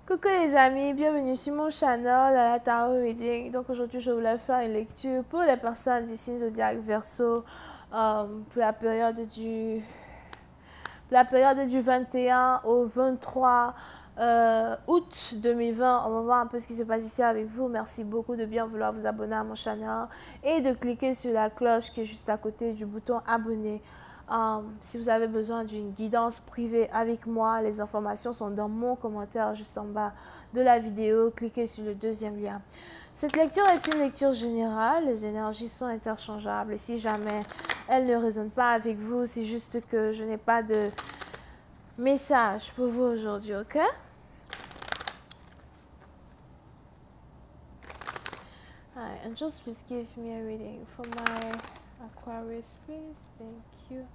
Coucou les amis, bienvenue sur mon channel à la Tarot Reading. Donc aujourd'hui je voulais faire une lecture pour les personnes du signe zodiaque Verseau pour la période du 21 au 23 août 2020. On va voir un peu ce qui se passe ici avec vous. Merci beaucoup de bien vouloir vous abonner à mon channel et de cliquer sur la cloche qui est juste à côté du bouton abonner. Si vous avez besoin d'une guidance privée avec moi, les informations sont dans mon commentaire juste en bas de la vidéo. Cliquez sur le deuxième lien. Cette lecture est une lecture générale. Les énergies sont interchangeables. Et si jamais elles ne résonnent pas avec vous, c'est juste que je n'ai pas de message pour vous aujourd'hui, ok? Alright, and just please give me a reading for my Aquarius, please. Thank you.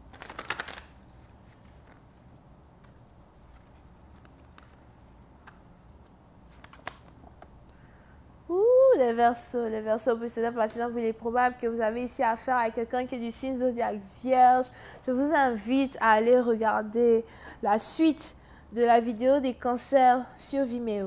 Les Verseaux, pour cette partie, il est probable que vous avez ici affaire à quelqu'un qui est du signe zodiaque Vierge. Je vous invite à aller regarder la suite de la vidéo des cancers sur Vimeo.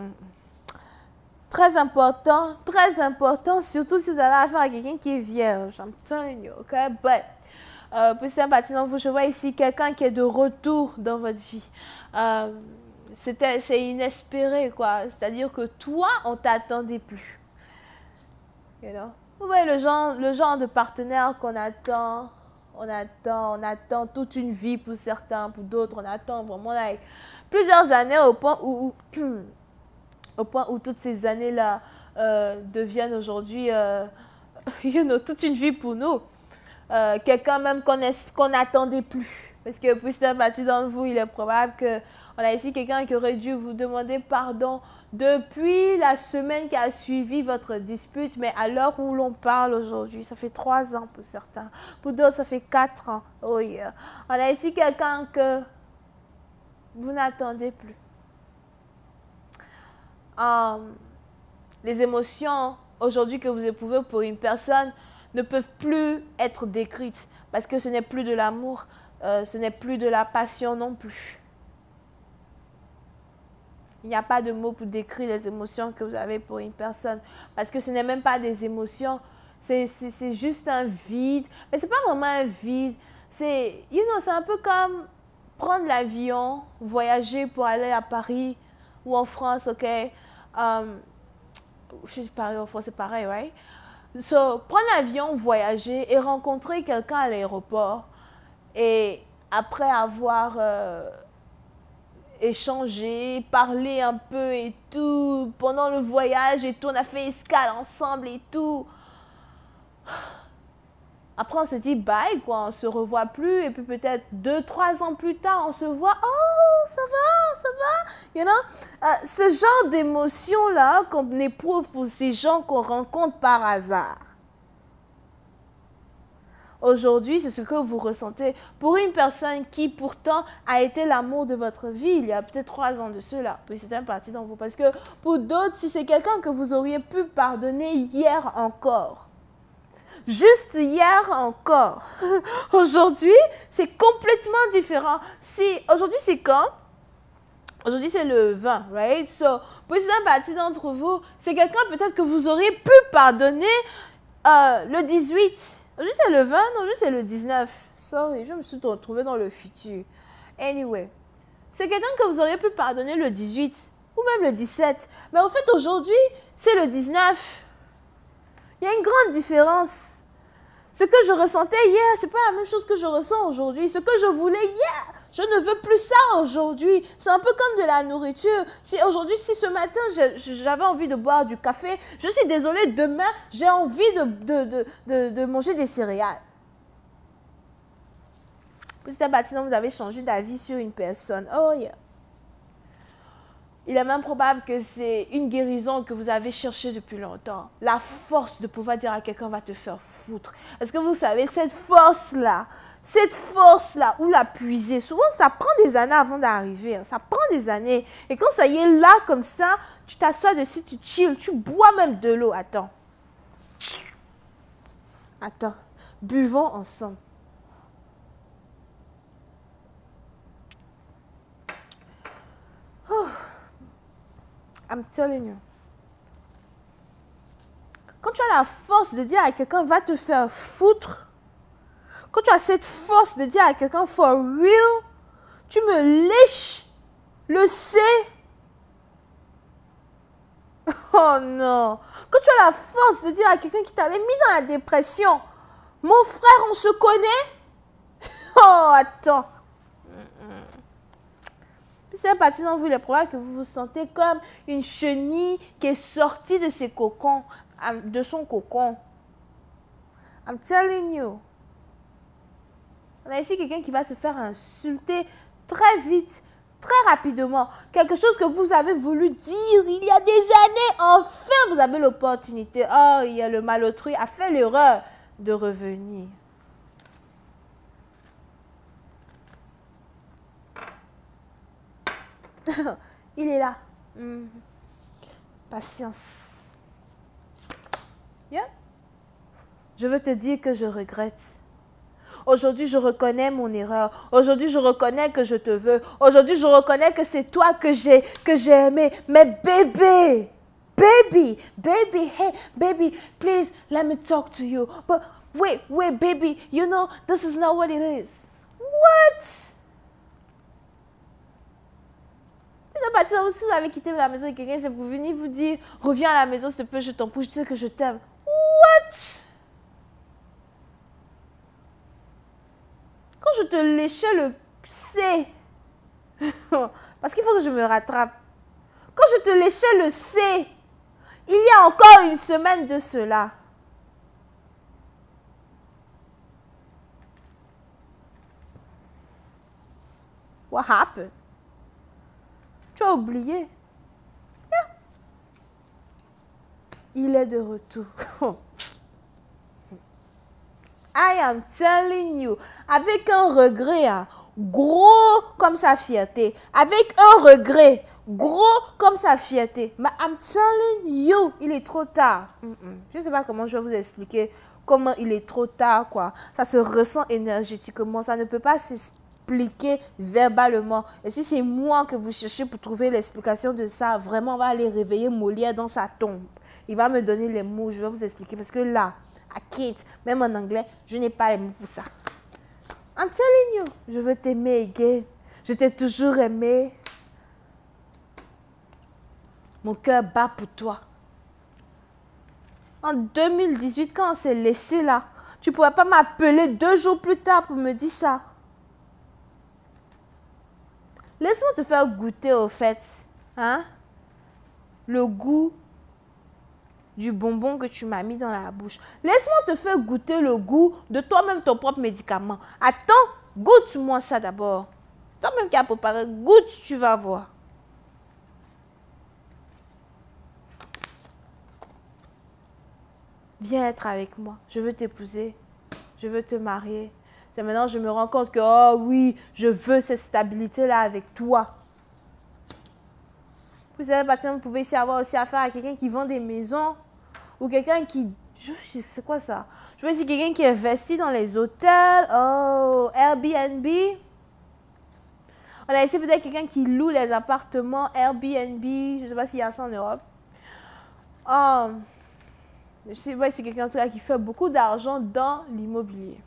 Très important, surtout si vous avez affaire à quelqu'un qui est vierge. I'm telling you, ok? But, pour cette partie d'entre vous, je vois ici quelqu'un qui est de retour dans votre vie. C'est inespéré, quoi. C'est-à-dire que toi, on t'attendait plus. You know? Vous voyez le genre de partenaire qu'on attend. On attend toute une vie pour certains, pour d'autres. On attend vraiment like, plusieurs années au point où toutes ces années-là deviennent aujourd'hui toute une vie pour nous. Quelqu'un même qu'on n'attendait plus. Parce que pour cette partie d'entre vous, il est probable qu'on a ici quelqu'un qui aurait dû vous demander pardon depuis la semaine qui a suivi votre dispute. Mais à l'heure où l'on parle aujourd'hui, ça fait 3 ans pour certains. Pour d'autres, ça fait 4 ans. Oh yeah. On a ici quelqu'un que vous n'attendez plus. Les émotions aujourd'hui que vous éprouvez pour une personne ne peuvent plus être décrites parce que ce n'est plus de l'amour, ce n'est plus de la passion non plus. Il n'y a pas de mots pour décrire les émotions que vous avez pour une personne parce que ce n'est même pas des émotions, c'est juste un vide. Mais ce n'est pas vraiment un vide, c'est un peu comme prendre l'avion, voyager pour aller à Paris ou en France, ok? Je suis Paris en France, c'est pareil, right? So, prendre l'avion, voyager et rencontrer quelqu'un à l'aéroport et après avoir échangé, parlé un peu et tout, pendant le voyage et tout, on a fait escale ensemble et tout. Après, on se dit bye, quoi, on se revoit plus et puis peut-être 2-3 ans plus tard, on se voit, oh, ça va, you know? Ce genre d'émotion-là qu'on éprouve pour ces gens qu'on rencontre par hasard. Aujourd'hui, c'est ce que vous ressentez pour une personne qui pourtant a été l'amour de votre vie il y a peut-être 3 ans de cela. Puis c'est un parti dans vous. Parce que pour d'autres, si c'est quelqu'un que vous auriez pu pardonner hier encore, juste hier encore, aujourd'hui, c'est complètement différent. Aujourd'hui, c'est quand? Aujourd'hui, c'est le 20, right? So, pour certaines parties d'entre vous, c'est quelqu'un peut-être que vous auriez pu pardonner le 18. Aujourd'hui, c'est le 20, aujourd'hui, c'est le 19. Sorry, je me suis retrouvée dans le futur. Anyway, c'est quelqu'un que vous auriez pu pardonner le 18 ou même le 17. Mais en fait, aujourd'hui, c'est le 19. Il y a une grande différence. Ce que je ressentais hier, ce n'est pas la même chose que je ressens aujourd'hui. Ce que je voulais hier, je ne veux plus ça aujourd'hui. C'est un peu comme de la nourriture. Si ce matin, j'avais envie de boire du café, je suis désolée, demain, j'ai envie de manger des céréales. Petit à petit, vous avez changé d'avis sur une personne. Oh yeah. Il est même probable que c'est une guérison que vous avez cherchée depuis longtemps. La force de pouvoir dire à quelqu'un va te faire foutre. Est-ce que vous savez, cette force-là, où la puiser, souvent ça prend des années avant d'arriver. Ça prend des années. Et quand ça y est là, comme ça, tu t'assois dessus, tu chill, tu bois même de l'eau. Attends. Buvons ensemble. Oh. I'm telling you. Quand tu as la force de dire à quelqu'un, va te faire foutre, quand tu as cette force de dire à quelqu'un, for real, tu me lèches le C. Oh non. Quand tu as la force de dire à quelqu'un qui t'avait mis dans la dépression, mon frère, on se connaît? Oh, attends. C'est parti dans vous, il est probable que vous vous sentez comme une chenille qui est sortie de ses cocons, de son cocon. I'm telling you. On a ici quelqu'un qui va se faire insulter très vite, très rapidement. Quelque chose que vous avez voulu dire il y a des années. Enfin, vous avez l'opportunité. Oh, il y a le malotru a fait l'erreur de revenir. Il est là. Patience. Yeah. Je veux te dire que je regrette. Aujourd'hui, je reconnais mon erreur. Aujourd'hui, je reconnais que je te veux. Aujourd'hui, je reconnais que c'est toi que j'ai aimé. Mais bébé, baby, hey, baby, please, let me talk to you. But wait, baby, you know, this is not what it is. What? Si vous avez quitté la maison de quelqu'un, c'est pour venir vous dire, reviens à la maison, s'il te plaît, je t'en prie, je sais que je t'aime. What? Quand je te léchais le C, parce qu'il faut que je me rattrape. Quand je te léchais le C, il y a encore une semaine de cela. What happened? Tu as oublié. Yeah. Il est de retour. I am telling you. Avec un regret, hein, gros comme sa fierté. Avec un regret, gros comme sa fierté. Mais I'm telling you, il est trop tard. Je ne sais pas comment je vais vous expliquer comment il est trop tard, quoi. Ça se ressent énergétiquement. Ça ne peut pas s'expliquer verbalement. Et si c'est moi que vous cherchez pour trouver l'explication de ça, vraiment, on va aller réveiller Molière dans sa tombe. Il va me donner les mots, je vais vous expliquer. Parce que là, à Kate, même en anglais, je n'ai pas les mots pour ça. I'm telling you, je veux t'aimer again. Je t'ai toujours aimé. Mon cœur bat pour toi. En 2018, quand on s'est laissé là, tu ne pourrais pas m'appeler 2 jours plus tard pour me dire ça. Laisse-moi te faire goûter au fait, hein, le goût du bonbon que tu m'as mis dans la bouche. Laisse-moi te faire goûter le goût de toi-même ton propre médicament. Attends, goûte-moi ça d'abord. Toi-même qui as préparé, goûte, tu vas voir. Viens être avec moi. Je veux t'épouser. Je veux te marier. C'est maintenant que je me rends compte que, oh oui, je veux cette stabilité-là avec toi. Vous savez, vous pouvez ici avoir aussi affaire à quelqu'un qui vend des maisons ou quelqu'un qui... C'est quoi ça? Je vois ici quelqu'un qui investit dans les hôtels. Oh, Airbnb. On a ici peut-être quelqu'un qui loue les appartements Airbnb. Je ne sais pas s'il y a ça en Europe. Je sais pas, c'est quelqu'un en tout cas qui fait beaucoup d'argent dans l'immobilier.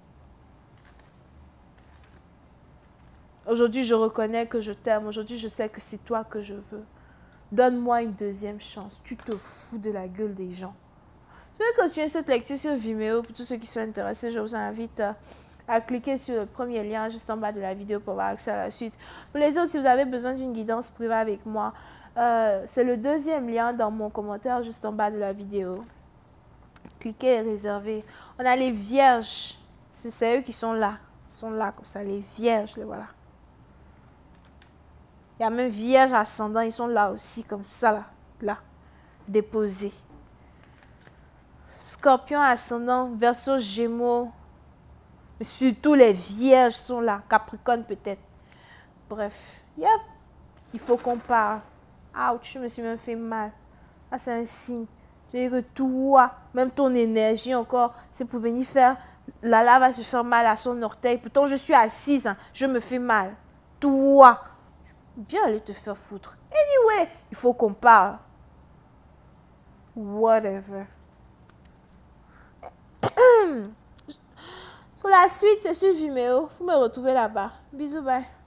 Aujourd'hui, je reconnais que je t'aime. Aujourd'hui, je sais que c'est toi que je veux. Donne-moi une deuxième chance. Tu te fous de la gueule des gens. Je vais continuer cette lecture sur Vimeo. Pour tous ceux qui sont intéressés, je vous invite à cliquer sur le premier lien juste en bas de la vidéo pour avoir accès à la suite. Pour les autres, si vous avez besoin d'une guidance privée avec moi, c'est le deuxième lien dans mon commentaire juste en bas de la vidéo. Cliquez et réservez. On a les vierges. C'est eux qui sont là. Ils sont là comme ça. Les vierges, les voilà. Il y a même vierges ascendants. Ils sont là aussi comme ça. Là. Déposés. Scorpion ascendant. Verseau, Gémeaux. Mais surtout les vierges sont là. Capricorne peut-être. Bref. Yep. Il faut qu'on parle. Ouch. Je me suis même fait mal. Ah, c'est un signe. Je veux dire que toi, même ton énergie encore, c'est pour venir faire... Lala va se faire mal à son orteil. Pourtant, je suis assise. Hein, je me fais mal. Toi, Bien aller te faire foutre. Anyway, il faut qu'on parle. Whatever. Sur la suite, c'est sur Vimeo. Vous me retrouvez là-bas. Bisous, bye.